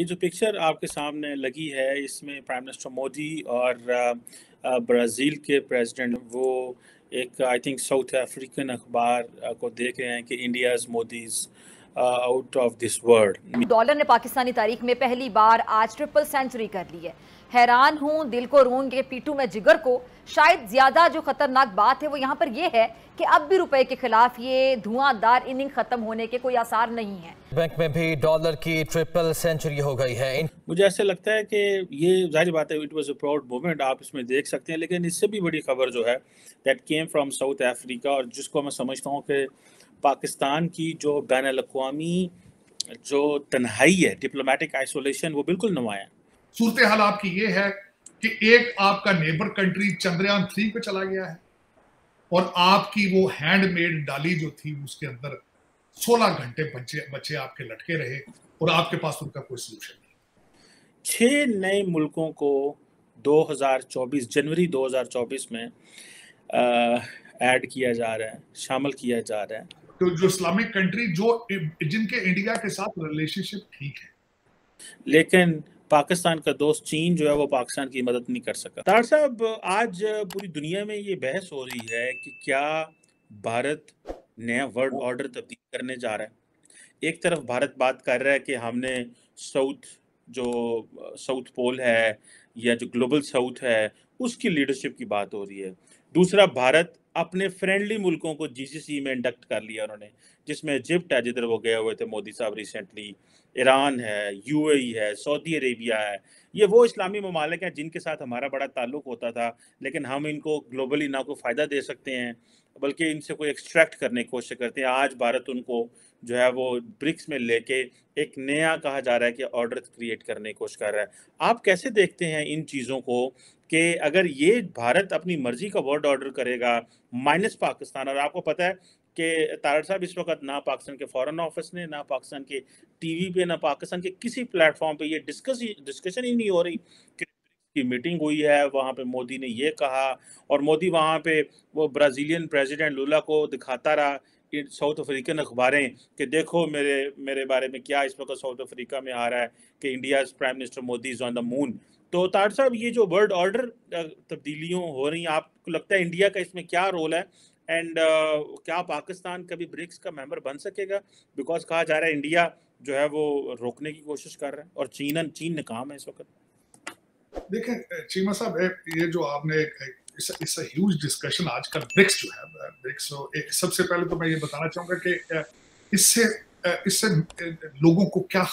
ये जो पिक्चर आपके सामने लगी है इसमें प्राइम मिनिस्टर मोदी और ब्राज़ील के प्रेसिडेंट वो एक आई थिंक साउथ अफ्रीकन अखबार को देख रहे हैं कि India's Modi's out of this world. Dollar ने पाकिस्तानी तारीख में पहली बार आज ट्रिपल सेंचुरी कर ली है। हैरान हूं, दिल को रोंगे पीटू में जिगर को। शायद ज्यादा जो खतरनाक बात है वो यहाँ पर ये है कि अब भी रुपए के खिलाफ ये धुआंधार इनिंग खत्म होने के कोई आसार नहीं है। बैंक में भी डॉलर की ट्रिपल सेंचुरी हो गई है। मुझे ऐसे लगता है कि ये जाहिर बात है, it was a proud moment, आप इसमें देख सकते हैं। लेकिन इससे भी बड़ी खबर जो है that came from South Africa, और जिसको मैं समझता हूँ कि पाकिस्तान की जो बैनुल-अक़वामी जो तन्हाई है, डिप्लोमेटिक आइसोलेशन, वो बिल्कुल नुमायां है। सूरत हाल आपकी ये है कि एक आपका नेबर कंट्री चंद्रयान 3 पे चला गया है और आपकी वो हैंडमेड डाली जो थी उसके अंदर 16 घंटे बच्चे आपके लटके रहे और आपके पास उनका कोई सोल्यूशन नहीं। 6 नए मुल्कों को 2024 जनवरी 2024 में ऐड किया जा रहा है, शामिल किया जा रहा है। तो जो इस्लामिक कंट्री जिनके इंडिया के साथ रिलेशनशिप ठीक है, लेकिन पाकिस्तान का दोस्त चीन जो है वो पाकिस्तान की मदद नहीं कर सका। तार साहब, आज पूरी दुनिया में ये बहस हो रही है कि क्या भारत नया वर्ल्ड ऑर्डर तब्दील करने जा रहा है। एक तरफ भारत बात कर रहा है कि हमने साउथ पोल है या जो ग्लोबल साउथ है उसकी लीडरशिप की बात हो रही है। दूसरा, भारत अपने फ्रेंडली मुल्कों को जीसीसी में इंडक्ट कर लिया उन्होंने, जिसमें इजिप्ट है जिधर वो गए हुए थे मोदी साहब रिसेंटली, ईरान है, यूएई है, सऊदी अरेबिया है। ये वो इस्लामी ममालिक हैं जिनके साथ हमारा बड़ा ताल्लुक होता था, लेकिन हम इनको ग्लोबली ना कोई फ़ायदा दे सकते हैं बल्कि इनसे कोई एक्सट्रैक्ट करने की कोशिश करते हैं। आज भारत उनको जो है वो ब्रिक्स में लेके एक नया कहा जा रहा है कि ऑर्डर क्रिएट करने की कोशिश कर रहा है। आप कैसे देखते हैं इन चीज़ों को कि अगर ये भारत अपनी मर्जी का वर्ल्ड ऑर्डर करेगा माइनस पाकिस्तान, और आपको पता है कि तारड़ साहब इस वक्त ना पाकिस्तान के फॉरेन ऑफिस ने, ना पाकिस्तान के टीवी पे, ना पाकिस्तान के किसी प्लेटफॉर्म पे ये डिस्कशन ही नहीं हो रही कि की मीटिंग हुई है, वहाँ पे मोदी ने ये कहा, और मोदी वहाँ पे वो ब्राज़ीलियन प्रेसिडेंट लुला को दिखाता रहा साउथ अफ्रीकन अखबारें कि देखो मेरे मेरे बारे में क्या इस वक्त साउथ अफ्रीका में आ रहा है कि India's prime minister Modi is on the moon. तो तार साहब, ये जो वर्ल्ड ऑर्डर तब्दीलियों हो रही हैं, आपको लगता है इंडिया का इसमें क्या रोल है? एंड क्या पाकिस्तान कभी ब्रिक्स का मेंबर बन सकेगा? बिकॉज कहा जा रहा है इंडिया जो है वो रोकने की कोशिश कर रहा है और चीन नाकाम है इस वक्त। देखें चीमा साहब, ये जो आपने इट्स अ ह्यूज डिस्कशन आजकल ब्रिक्स जो है, ब्रिक्स सबसे पहले तो मैं ये बताना चाहूंगा कि इससे लोगों को क्या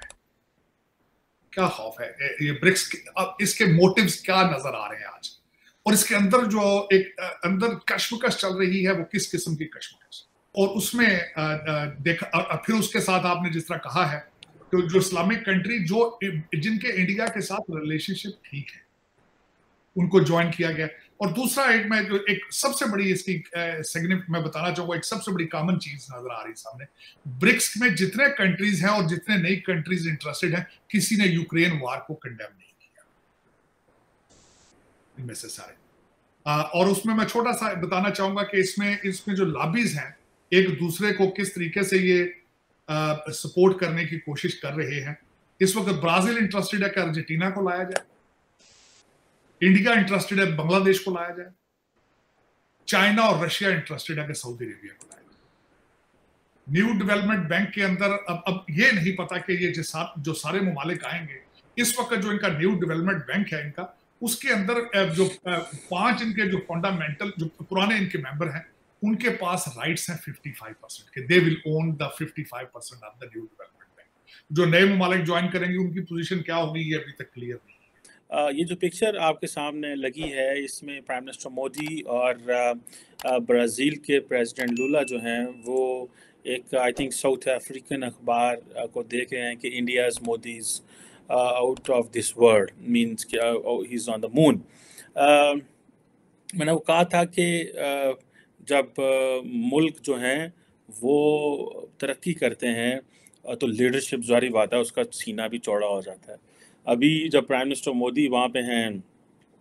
खौफ है ये ब्रिक्स अब इसके मोटिव्स क्या नजर आ रहे हैं आज, और इसके अंदर जो एक अंदर कश्मकश चल रही है वो किस किस्म की कश्मकश, और उसमें देखा फिर उसके साथ आपने जिस तरह कहा है तो जो इस्लामिक कंट्री जिनके इंडिया के साथ रिलेशनशिप ठीक है उनको ज्वाइन किया गया। और दूसरा एक सबसे बड़ी इसकी सेगमेंट मैं बताना चाहूंगा, एक सबसे बड़ी कॉमन चीज नजर आ रही सामने, ब्रिक्स में जितने कंट्रीज हैं और जितने नई कंट्रीज इंटरेस्टेड हैं, किसी ने यूक्रेन वार को कंडेम नहीं किया इनमें से सारे। और उसमें मैं छोटा सा बताना चाहूंगा कि इसमें जो लॉबीज हैं एक दूसरे को किस तरीके से ये सपोर्ट करने की कोशिश कर रहे हैं। इस वक्त ब्राजील इंटरेस्टेड है कि अर्जेंटीना को लाया जाए, इंडिया इंटरेस्टेड है बांग्लादेश को लाया जाए, चाइना और रशिया इंटरेस्टेड है कि सऊदी अरेबिया को लाया जाए। न्यू डेवलपमेंट बैंक के अंदर अब ये नहीं पता कि ये जो सारे ममालिक आएंगे, इस वक्त जो इनका न्यू डेवलपमेंट बैंक है इनका, उसके अंदर जो 5 इनके जो फंडामेंटल जो पुराने इनके मेंबर हैं उनके पास राइट्स हैं 55% के, they will own the 55% of the new development bank. जो नए ममालिक ज्वाइन करेंगे उनकी पोजीशन क्या होगी ये अभी तक क्लियर नहीं है। ये जो पिक्चर आपके सामने लगी है इसमें प्राइम मिनिस्टर मोदी और ब्राज़ील के प्रेसिडेंट लुला जो हैं वो एक आई थिंक साउथ अफ्रीकन अखबार को देख रहे हैं कि India's Modi's out of this world means he is on the moon. मैंने वो कहा था कि जब मुल्क जो हैं वो तरक्की करते हैं तो लीडरशिप ज़ाहिर बात है उसका सीना भी चौड़ा हो जाता है। अभी जब प्राइम मिनिस्टर मोदी वहाँ पे हैं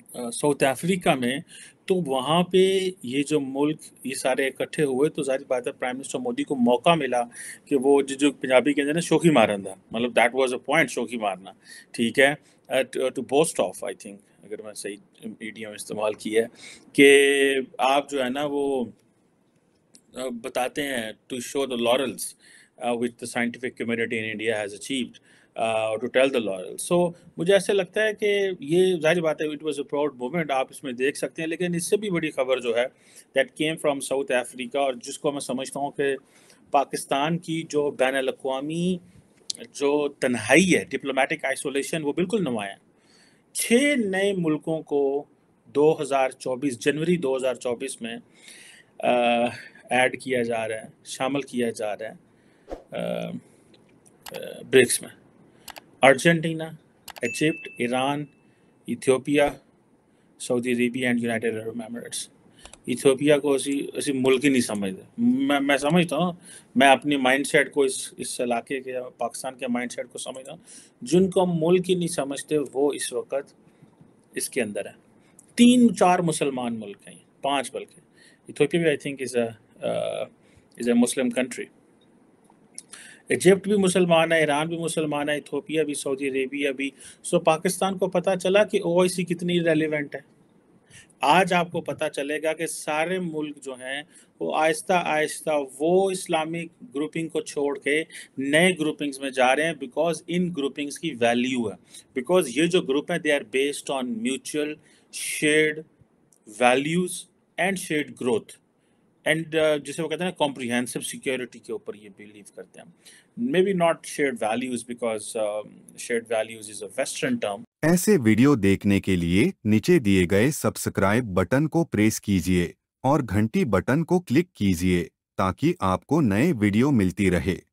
साउथ अफ्रीका में, तो वहाँ पे ये जो मुल्क ये सारे इकट्ठे हुए, तो ज़ाहिर बात है प्राइम मिनिस्टर मोदी को मौका मिला कि वो जो पंजाबी कहते हैं ना शोखी मारन दा, मतलब दैट वाज़ अ पॉइंट, शोखी मारना, ठीक है, to boast of, I think अगर मैं सही इडियम इस्तेमाल किया है, कि आप जो है ना वो बताते हैं to show the laurels which the scientific community in India has achieved, to tell the loyal. So मुझे ऐसे लगता है कि ये ज़ाहिर बात है it was a proud moment, आप इसमें देख सकते हैं। लेकिन इससे भी बड़ी खबर जो है that came from South Africa, और जिसको मैं समझता हूँ कि पाकिस्तान की जो बैनुल-अक़वामी जो तन्हाई है, डिप्लोमेटिक आइसोलेशन, वो बिल्कुल नुमायाँ है। 6 नए मुल्कों को 2024 जनवरी 2024 में ऐड किया जा रहा है, शामिल किया जा रहा है ब्रिक्स में। Argentina, Egypt, Iran, Ethiopia, Saudi Arabia and United Arab Emirates. Ethiopia को ਅਸੀਂ मुल्क ही नहीं समझते। मैं समझता हूँ, मैं अपनी माइंडसेट को इस इलाके के पाकिस्तान के माइंडसेट को समझता हूँ। जिनको हम मुल्क ही नहीं समझते वो इस वक्त इसके अंदर है। 3-4 मुसलमान मुल्क हैं, 5 बल्कि। इथियोपिया भी I think is a Muslim country. Egypt भी मुसलमान है, ईरान भी मुसलमान है, इथियोपिया भी, सऊदी अरेबिया भी। सो पाकिस्तान को पता चला कि ओआईसी कितनी रेलिवेंट है। आज आपको पता चलेगा कि सारे मुल्क जो हैं वो आहिस्ता आहिस्ता वो इस्लामिक ग्रुपिंग को छोड़ के नए ग्रुपिंग्स में जा रहे हैं, बिकॉज इन ग्रुपिंग्स की वैल्यू है। बिकॉज ये जो ग्रुप हैं they are based on mutual shared values and shared growth, and जिसे वो कहते हैं ना कॉम्प्रिहेंसिव सिक्योरिटी के ऊपर ये बिलीव करते हैं। Maybe not shared values, because shared values is a western term. ऐसे वीडियो देखने के लिए नीचे दिए गए सब्सक्राइब बटन को प्रेस कीजिए और घंटी बटन को क्लिक कीजिए ताकि आपको नए वीडियो मिलती रहे।